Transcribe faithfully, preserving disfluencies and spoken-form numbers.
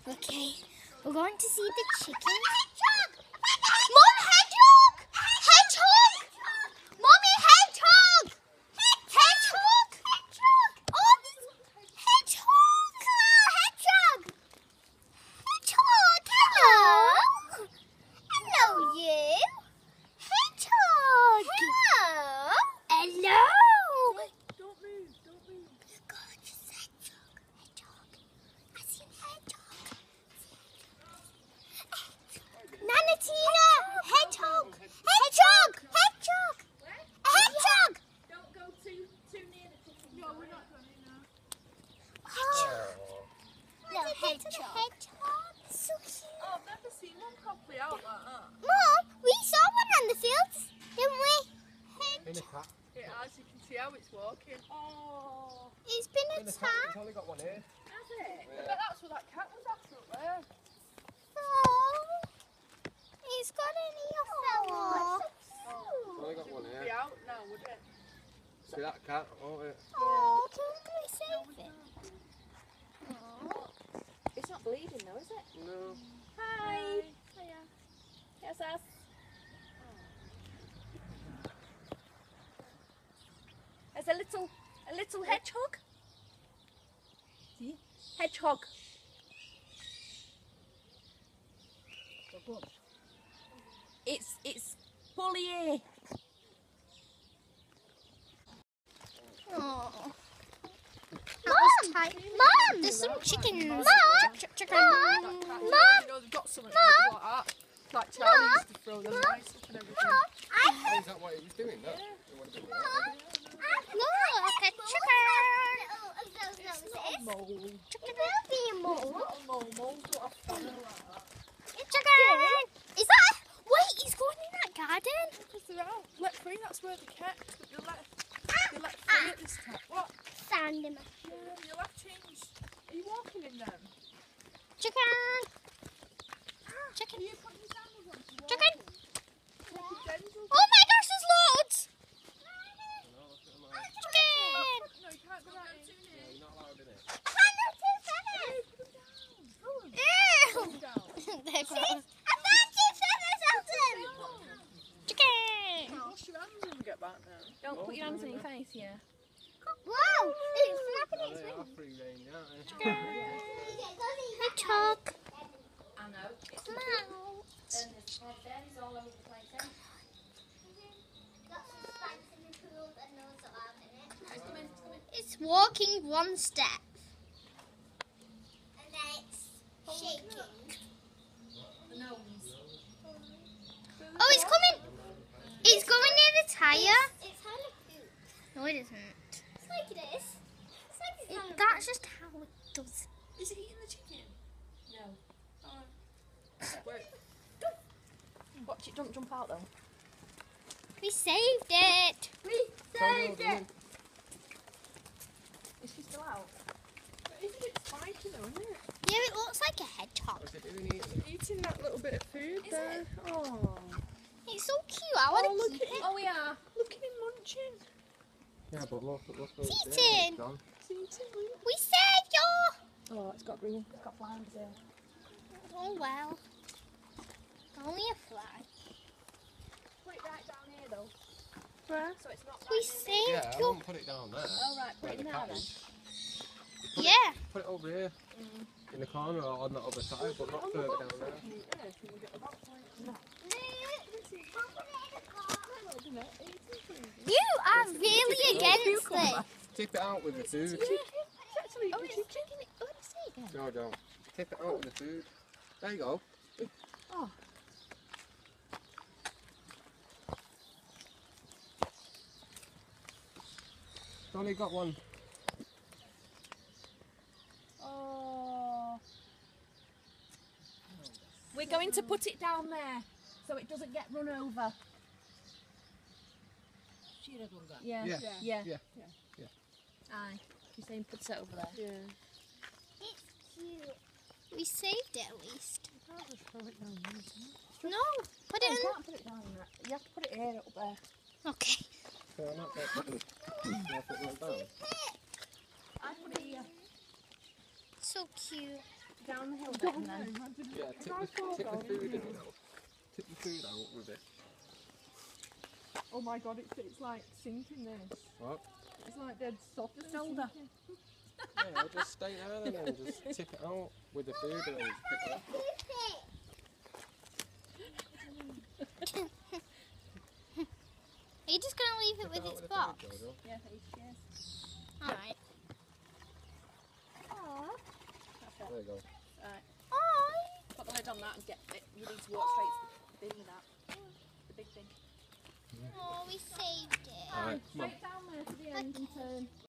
Okay, we're going to see the chicken. Mom, hedgehog! Hedgehog! Mommy, hedgehog! Hedgehog! Oh, hedgehog! Hedgehog! Hedgehog! Hello! Hello, you! Hedgehog! Hello! Hello! Don't move, don't move. Gorgeous hedgehog. Hedgehog. I see a hedgehog. Nana Tina! Hedgehog! Hedgehog! Hedgehog! A hedgehog! Don't go too too near the chicken. No, we're not going now. Hedgehog. No, hedgehog. Hedgehog. So cute. Oh, I've never seen one properly out like that. Mom, we saw one on the fields, didn't we? In a cat. It has, you can see how it's walking. Oh, It's been In a cat. attacked. It's only got one ear. has it? I bet that's what that cat was after up there. Oh, he's got an ear fella. It's only got one Be ear. out now, would it? See that cat? Oh, it. Oh, can we save it? It's not bleeding though, is it? No. Hi. Hiya. Yes, us. There's a little, a little hedgehog. See? Hedgehog. It's, it's fully here. Oh. That was tight. Mom, there's some chickens. Mom, chick, chick, chicken. Mom, You Mom, know, they've got something like that. Like Charlie used to throw them rice up and everything. Mom, I Oh, heard. is that what he was doing? No. It would have been Mom, right. look, a chicken. Mole. Chicken will be a mole. Not a mole. Moles got a fan like that. Chicken. Is that? Wait, he's going in that garden. Because they're out. Let free, that's where they're kept. But you'll let, you'll let free at this time. What? Sand him. Yeah, you'll have change. Are you walking in them? Chicken. Chicken. Are you putting your sandals on to walk? Chicken. Take your genitals. Oh my gosh, there's loads. No, look at them eyes. Chicken. No, you can't go that in. Yeah, you're not allowed in it. I'm not too feathers. Ew. Put them down. They're gross. I found two feathers, Elton. Chicken. Wash your hands when we get back now. Don't put your hands on your face, yeah. Wow, it's snapping Oh, its they are wings. free range, aren't they? Hedgehog. I know. It's Mouse. and there's hens all over the place. Eh? Come in, come in. It's walking one step. And then it's shaking. The nose. Oh, it's coming. It's going near the tyre. It's kind of poop. No, it isn't. It's like it is. It's like it's It, kind of that's just how it does. Is it eating the chicken? No. Oh. Wait. Watch it, don't jump out though. We saved it. We saved it. Is she still out? Isn't it spiky though, isn't it? Yeah, it looks like a hedgehog. What's it doing eating? Eating that little bit of food Is there. it? Oh. It's so cute. I want Oh, to look keep at it. it. Oh, we are. Look at him munching. Yeah, but look, look, look. It's yeah, eating. it's gone. It's eating. Look. We saved you. Oh, it's got green. It's got flies there. Oh well. Only a fly. Put it right down here though. Where? So it's not We right saved Yeah, I you. won't put it down there. Oh, right. Put Where it the in there cat then. is. Put Yeah. It, put it over here. Mm. In the corner or on the other side, but not further down there. Yeah, can we get the box right? No. You are really against this. Tip it out with the food. Actually, Oh, it's drinking it. Let me see again. No, don't. Tip it out with the food. There you go. Oh. It's only got one. Oh. We're going to put it down there so it doesn't get run over. Yeah. Yeah. Yeah. Yeah. Aye. You're saying put it over there. Yeah. It's cute. We saved it at least. No, put it No, in. you can't put it down there. You have to put it here up there. Okay. So I'm not going to put it down. I put it here. So cute. Down the hill bit and then. Yeah, tip the, tip the food in now. Tip the food out with it. Oh my god, it's, it's like sinking this. What? It's like dead soft. Just hold her. Yeah, I'll just stay there then and just tip it out with the food and then just pick it up. Are you just going to leave it Tip with out its the box? food, Jojo. Yeah, yes. Alright. There you go. Right. Alright. Put the lid on that and get it. You need to walk straight to the bin with that. The big thing. Oh, we saved it. Alright, come on. Straight down there to the end and turn.